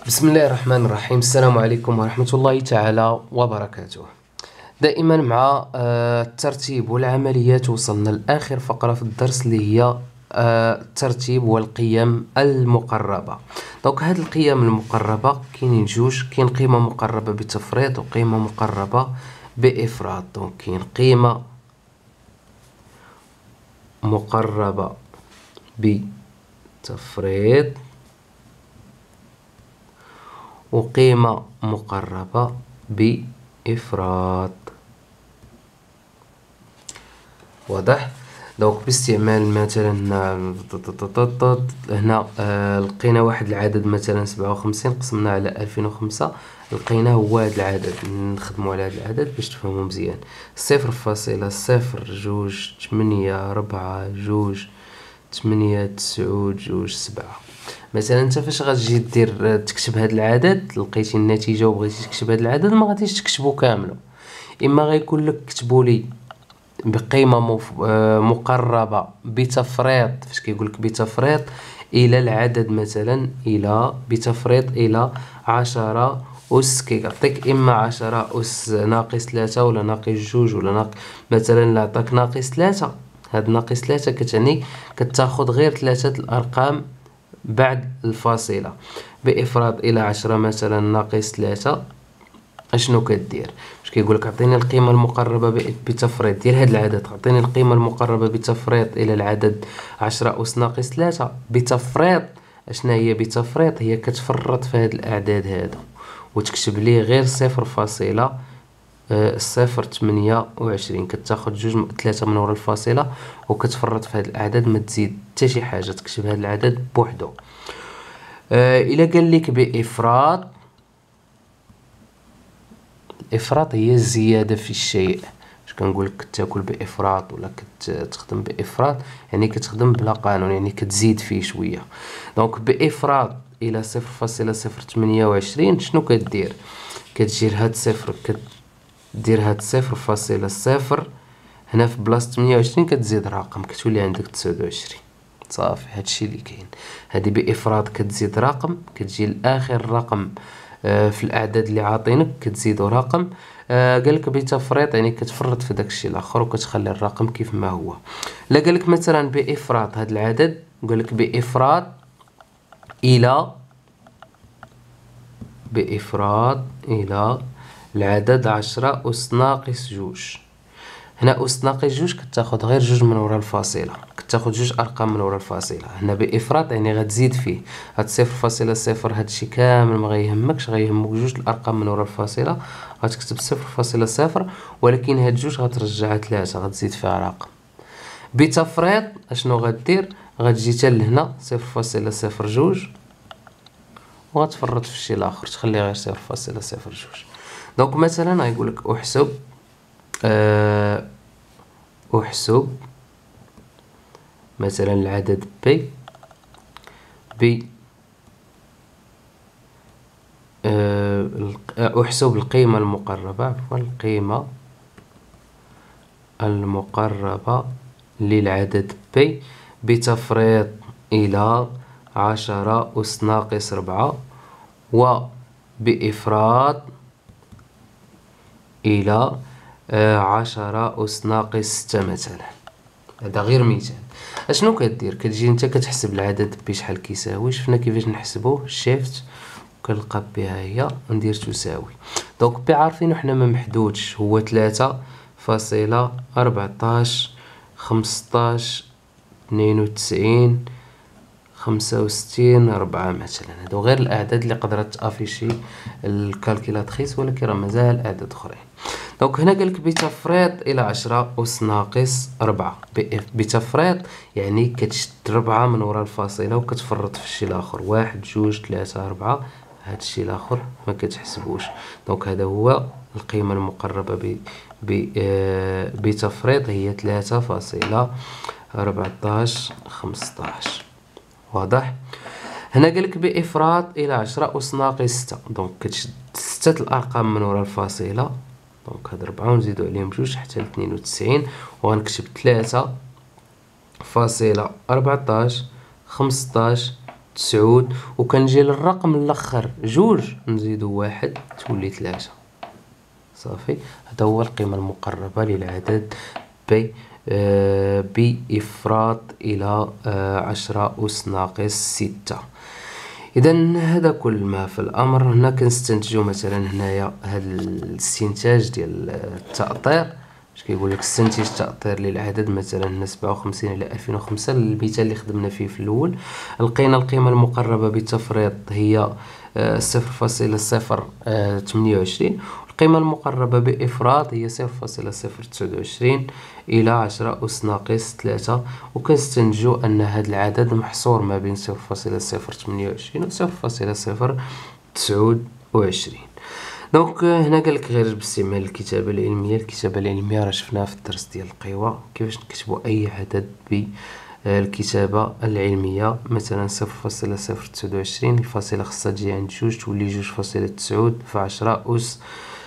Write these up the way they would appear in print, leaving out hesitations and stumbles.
بسم الله الرحمن الرحيم. السلام عليكم ورحمة الله تعالى وبركاته. دائما مع الترتيب والعمليات وصلنا لآخر فقرة في الدرس اللي هي الترتيب والقيم المقربة. دونك هاد القيم المقربة كاينين جوج، كاين قيمة مقربة بتفريط وقيمة مقربة بإفراط. دونك كاين قيمة مقربة بتفريط وقيمة مقربة بإفراط. واضح؟ دونك باستعمال مثلا هنا لقينا واحد العدد مثلا 57 قسمنا على 2005، لقينا هو هذا العدد. نخدمو على هذا العدد باش تفهمو مزيان: 0.0284 مثلا. انت فاش غتجي دير تكتب هذا العدد، لقيتي النتيجه وبغيتي تكتب هذا العدد، ما غاديش تكتبو كامله. اما غيكون لك كتبوا لي بقيمه مقربه بتفريط، فاش كيقول لك بتفريط الى العدد مثلا الى بتفريط الى 10 أس، كيعطيك إما 10 أس ناقص 3 ولا ناقص 2 ولا مثلا لا عطاك ناقص 3. هاد ناقص 3 كتعني كتاخد غير 3 الأرقام بعد الفاصلة. بإفراط إلى 10 مثلا ناقص 3، اشنو كدير؟ واش كيقولك عطيني القيمة المقربة بتفريط ديال هاد العدد، عطيني القيمة المقربة بتفريط إلى العدد 10 أس ناقص 3. بتفريط اشنا هي بتفريط؟ هي كتفرط في هاد الأعداد هادو وتكتب ليه غير 0.028، كتاخد 3 من ورا الفاصلة وكتفرط في هاد الأعداد، ما تزيد حتى شي حاجة، تكتب هاد العدد بوحدو. إلا قال لك بإفراط، الإفراط هي الزيادة في الشيء. باش كنقولك تاكل بإفراط ولا كتخدم بإفراط، يعني كتخدم بلا قانون، يعني كتزيد فيه شوية. دونك بإفراط إلى 0.028 شنو كدير؟ كتجير هاد صفر، كدير هاد 0.0 هنا في بلاصة 28 كتزيد رقم، كتولي عندك 29. صافي، هادشي اللي كاين. هادي بإفراط كتزيد رقم، كتجي لآخر رقم في الأعداد اللي عاطينك كتزيدو رقم. قالك بتفريط يعني كتفرط في داكشي الآخر وكتخلي الرقم كيف ما هو. لا قالك مثلا بإفراط هاد العدد، قالك بإفراط إلى العدد 10 أس ناقص 2. هنا أس ناقص 2 كتاخد غير 2 من ورا الفاصلة، كتاخد 2 أرقام من ورا الفاصلة. هنا بإفراط يعني غتزيد فيه هاد 0.0، هادشي كامل ما غيهمكش، غيهمك 2 الأرقام من ورا الفاصلة. غتكتب 0.0 ولكن هاد 2 غترجعها 3، غتزيد فيها رقم. بتفريط اشنو غدير؟ غتجي حتى لهنا 0.02 وغتفرط في الشيء الآخر، تخلي غير 0.02. دونك مثلا غيقولك احسب مثلا العدد ب احسب القيمة المقربة، القيمة المقربة للعدد بتفريط إلى 10 أس ناقص 4 وبإفراط إلى 10 أس ناقص 6 مثلا. هذا غير مثال. اشنو كدير؟ كتجي نتا كتحسب العدد بشحال كيساوي. شفنا كيفاش نحسبوه، شيفت كنلقى بها هي وندير تساوي. دونك بي عارفينو حنا ما محدودش، هو 3.14 15 92 65 4 مثلا. هادو غير الأعداد اللي قدرت تافيشي الكالكيلاتريس، ولكن راه مازال أعداد أخرين. دونك هنا قالك بتفريط إلى 10 أس ناقص 4. بتفريط يعني كتشد 4 من وراء الفاصلة وكتفرط في الشيء الآخر، 1 2 3 4. هاد الشيء الآخر ما كتحسبوش. دونك هذا هو القيمة المقربة بتفريط، هي 3.14 15. واضح؟ هنا قالك بإفراط إلى 10 أس ناقص 6. دونك كتشد 6 الأرقام من وراء الفاصلة، دونك هاد 4 ونزيدو عليهم 2 حتى ل 92، وغنكتب 3.14 15 9 وكنجي للرقم الاخر 2 نزيدو 1 تولي 3 صافي. هذا هو القيمة المقربة للعدد بإفراط إلى 10 أس ناقص 6. إذا هذا كل ما في الأمر. هنا كنستنتجو مثلا هنايا هذا الاستنتاج ديال التأطير. اش كيقول لك؟ استنتج تأطير للعدد مثلا هنا 57 على 2005 المثال اللي خدمنا فيه في الأول. لقينا القيمة المقربة بتفريط هي 0.028. القيمة المقربة بإفراط هي 0.029 إلى 10 أس ناقص 3. وكنستنتجو أن هذا العدد محصور ما بين 0.028 و 0.029. دونك هنا قالك غير باستعمال الكتابة العلمية. الكتابة العلمية راه شفناها في الدرس ديال القوى كيفاش نكتبوا أي عدد بالكتابة العلمية. مثلا 0.029 الفاصلة خاصها تجي عند 2 تولي 2.9 في 10 أس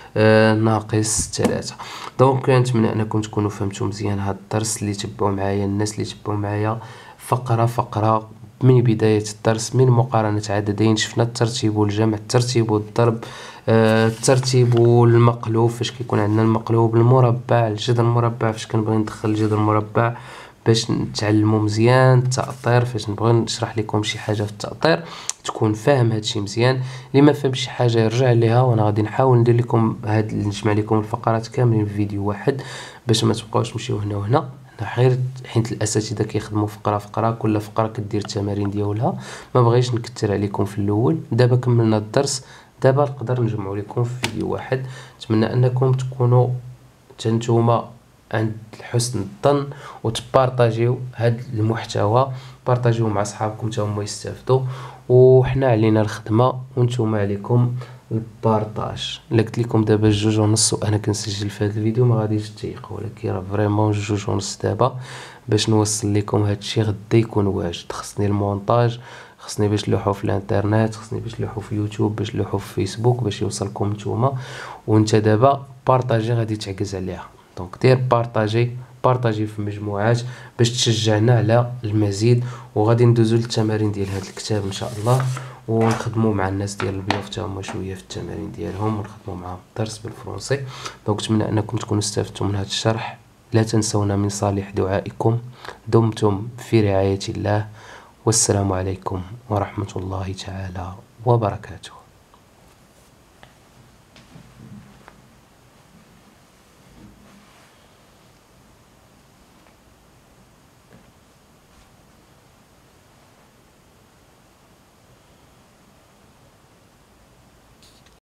ناقص 3. دونك نتمنى انكم تكونوا فهمتوا مزيان هذا الدرس. اللي تبعوا معايا الناس اللي تبعوا معايا فقره من بدايه الدرس، من مقارنه عددين شفنا الترتيب والجمع، الترتيب والضرب، الترتيب والمقلوب فاش كيكون عندنا المقلوب، المربع، الجذر المربع فاش كنبغي ندخل الجذر المربع باش نتعلموا مزيان. التأطير فاش نبغي نشرح لكم شي حاجه في التأطير تكون فاهم هادشي مزيان. اللي ما فهمش شي حاجه يرجع ليها وانا غادي نحاول ندير لكم نجمع لكم الفقرات كاملين في فيديو واحد باش ما تبقاوش تمشيو هنا وهنا. غير حيت الاساتذه كيخدموا فقره كل فقره كدير التمارين ديالها، ما بغيتش نكثر عليكم في الاول. دابا كملنا الدرس، دابا نقدر نجمعوا لكم في فيديو واحد. نتمنى انكم تكونوا نتوما عند حسن الظن وتبارطاجيو هذا المحتوى، بارطاجيوه مع صحابكم حتى هما يستافدوا، وحنا علينا الخدمه وانتم عليكم البارطاج. الا قلت لكم دابا 2:30 وانا كنسجل في هذا الفيديو ما غاديش تضيقوا، ولكن راه فريمون 2:30 دابا باش نوصل لكم هذا الشيء غدا يكون واجد. خصني المونتاج، خصني باش نلوحو في الانترنت، خصني باش نلوحو في يوتيوب، باش نلوحو في فيسبوك باش يوصلكم نتوما. وانت دابا بارطاجي غادي تعكز عليها. دونك دير بارطاجي في مجموعات باش تشجعنا على المزيد. وغادي ندوزو للتمارين ديال هذا الكتاب ان شاء الله، ونخدموا مع الناس ديال البيوت حتى هما شويه في التمارين ديالهم، ونخدموا معاهم الدرس بالفرنسي. دونك نتمنى انكم تكونوا استفدتوا من هذا الشرح. لا تنسونا من صالح دعائكم. دمتم في رعاية الله، والسلام عليكم ورحمة الله تعالى وبركاته.